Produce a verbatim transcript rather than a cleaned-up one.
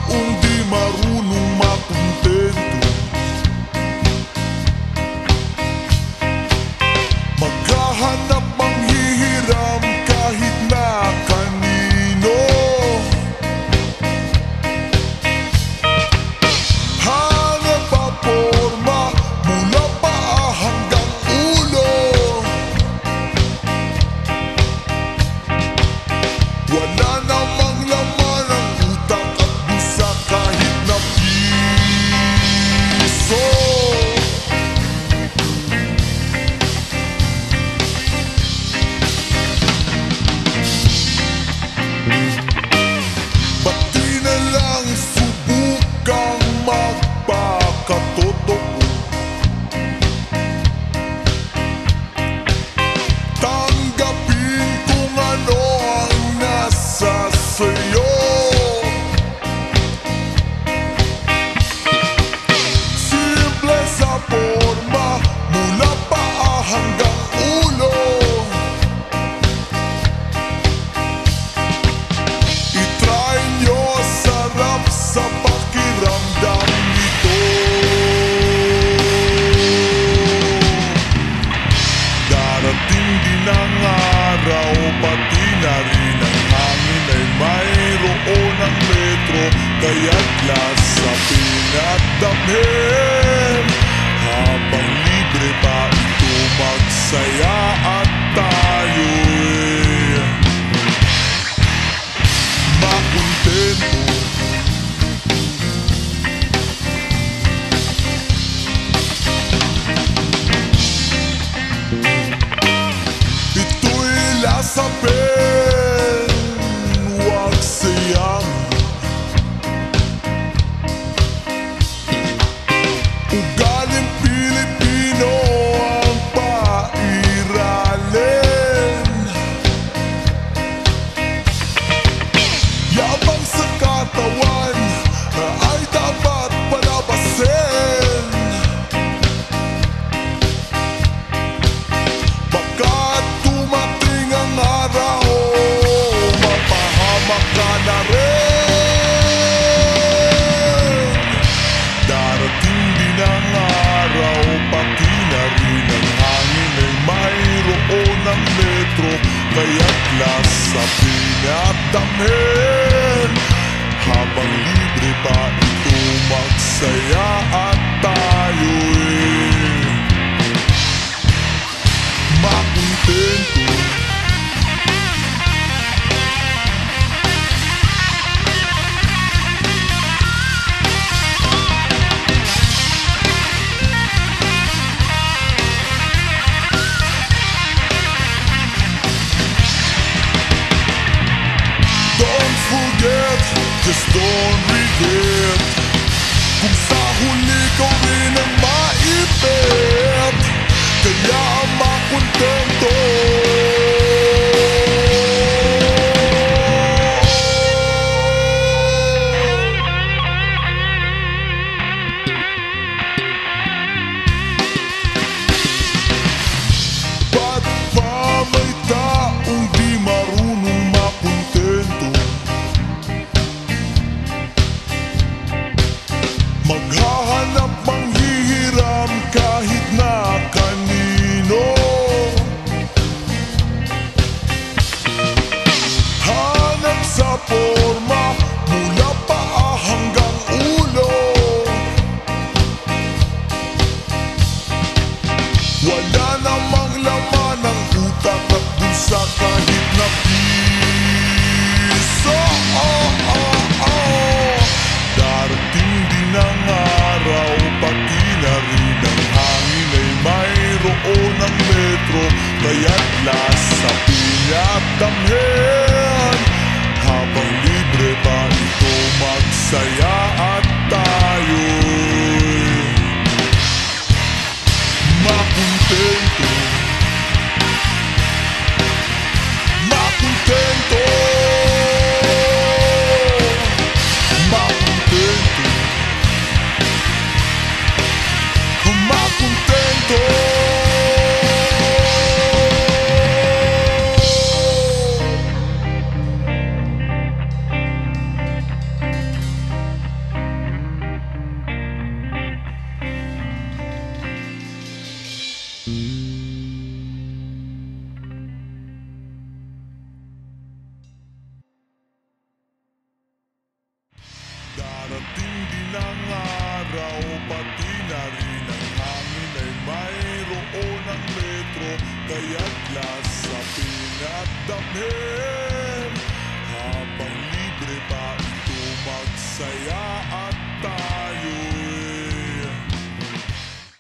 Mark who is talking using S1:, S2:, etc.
S1: taong di marunong makontento. Maghahanap ang hihiram kahit na kanino. Hanap ang porma mula paa hanggang ulo. Wala namang laman ang utak at busa kahit na piso. Ba't di na lang subukang magpakatotoo? Tanggapin kung ano ang nasa sa'yo. Simple sa forma mula paa hanggang ulo. I-try nyo, sarap sa pakiramdam nito. Darating din ang araw, pati na rin ang hangin ay mayroon ng metro. Kaya't lasapin at damhin, habang libre pa ito, magsaya at tayo'y makontento. Ito'y lasapin, huwag sayang. Ugaling Pilipino ang pairalin. Yabang sa katawan ay dapat palabasin. Baka dumating ang araw, mapahamak ka na rin. Darating din ang araw, pati na rin ang hangin ay mayroon ng metro. Kaya't lasapin at damhin, habang libre pa ito, magsaya at tayo'y makontento. Don't forget, just don't regret. Kung sa huli ko rin ang maipit, kaya makontento. Ba't pa may taong di marunong makontento? Maghahanap ang hihiram kahit na kanino. Hanap sa forma mula paa hanggang ulo. Wala namang laman ang utak at bulsa kahit na piso. Oh, oh, oh. Darating din ang araw, pati na rin ang hangin ay mayroon ng metro. Kaya't lasapin at damhin, habang libre pa ito, magsaya at tayo'y makontento. Makontento. Makontento. Makontento. ng araw, pati na rin ang hangin ay mayroon ang metro. Kaya't lasapin at damhin, habang libre pa ito magsaya.